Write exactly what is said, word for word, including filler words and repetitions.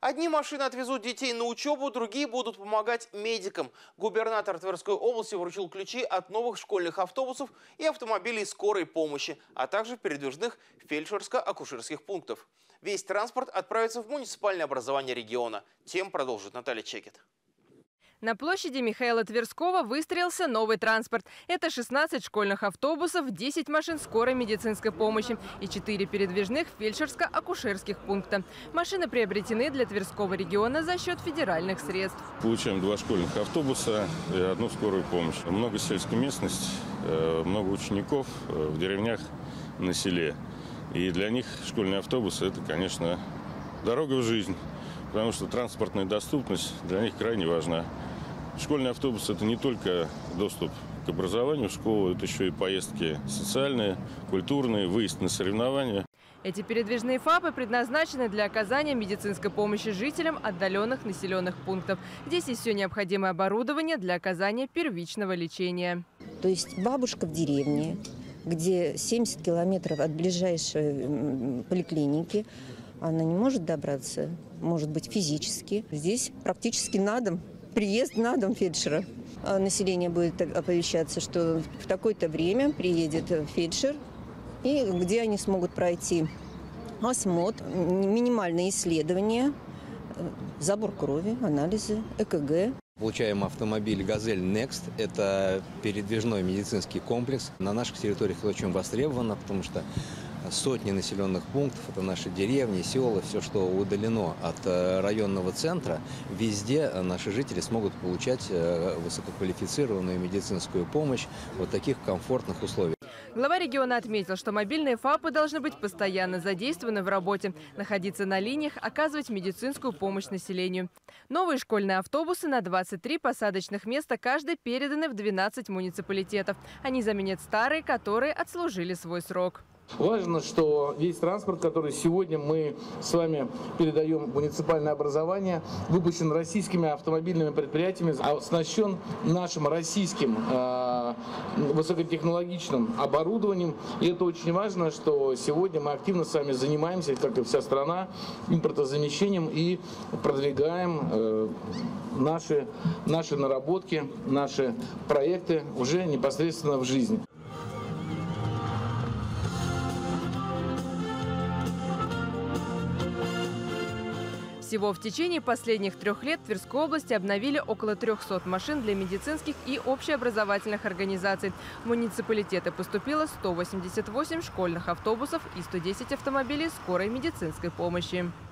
Одни машины отвезут детей на учебу, другие будут помогать медикам. Губернатор Тверской области вручил ключи от новых школьных автобусов и автомобилей скорой помощи, а также передвижных фельдшерско-акушерских пунктов. Весь транспорт отправится в муниципальное образование региона. Тем продолжит Наталья Чекет. На площади Михаила Тверского выстроился новый транспорт. Это шестнадцать школьных автобусов, десять машин скорой медицинской помощи и четыре передвижных фельдшерско-акушерских пункта. Машины приобретены для Тверского региона за счет федеральных средств. Получаем два школьных автобуса и одну скорую помощь. Много сельской местности, много учеников в деревнях на селе. И для них школьный автобус – это, конечно, дорога в жизнь, потому что транспортная доступность для них крайне важна. Школьный автобус – это не только доступ к образованию в школу, это еще и поездки социальные, культурные, выезд на соревнования. Эти передвижные ФАПы предназначены для оказания медицинской помощи жителям отдаленных населенных пунктов. Здесь есть все необходимое оборудование для оказания первичного лечения. То есть бабушка в деревне, где семьдесят километров от ближайшей поликлиники, она не может добраться, может быть, физически. Здесь практически на дом. Приезд на дом фельдшера. Население будет оповещаться, что в такое-то время приедет фельдшер, и где они смогут пройти осмотр, минимальные исследования, забор крови, анализы, ЭКГ. Получаем автомобиль «Газель Next». Это передвижной медицинский комплекс. На наших территориях это очень востребовано, потому что сотни населенных пунктов, это наши деревни, села, все, что удалено от районного центра, везде наши жители смогут получать высококвалифицированную медицинскую помощь в вот таких комфортных условиях. Глава региона отметил, что мобильные ФАПы должны быть постоянно задействованы в работе, находиться на линиях, оказывать медицинскую помощь населению. Новые школьные автобусы на двадцать три посадочных места каждый переданы в двенадцать муниципалитетов. Они заменят старые, которые отслужили свой срок. Важно, что весь транспорт, который сегодня мы с вами передаем в муниципальное образование, выпущен российскими автомобильными предприятиями, оснащен нашим российским э, высокотехнологичным оборудованием. И это очень важно, что сегодня мы активно с вами занимаемся, как и вся страна, импортозамещением и продвигаем э, наши, наши наработки, наши проекты уже непосредственно в жизнь. Всего в течение последних трех лет в Тверской области обновили около трёхсот машин для медицинских и общеобразовательных организаций. В муниципалитеты поступило сто восемьдесят восемь школьных автобусов и сто десять автомобилей скорой медицинской помощи.